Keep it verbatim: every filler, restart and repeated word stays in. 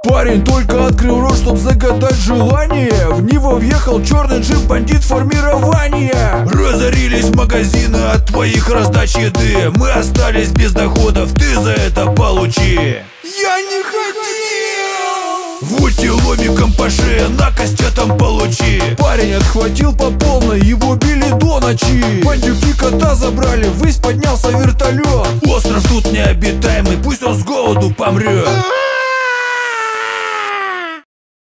Парень только открыл рот, чтоб загадать желание. В него въехал черный джип, бандит формирования. Разорились магазины от твоих раздач еды. Мы остались без доходов, ты за это получи. Я не хотел! Вот тебе ломиком по шее, на кастетом получи. Парень отхватил по полной, его били до ночи. Бандюки кота забрали, ввысь поднялся вертолет. Остров тут необитаемый, пусть он с голоду помрет.